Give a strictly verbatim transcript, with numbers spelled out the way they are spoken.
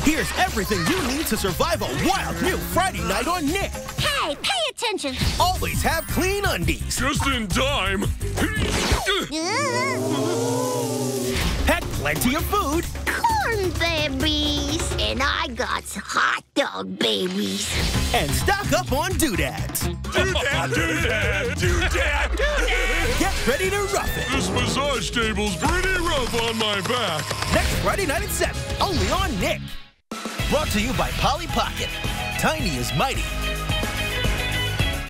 Here's everything you need to survive a wild new Friday night on Nick. Hey, pay attention. Always have clean undies. Just in time. Had plenty of food. Corn babies. And I got hot dog babies. And stock up on doodads. Doodad, doodad, doodad, doodad. Get ready to rough it. This massage table's pretty rough on my back. Next Friday night at seven, only on Nick. Brought to you by Polly Pocket. Tiny is mighty.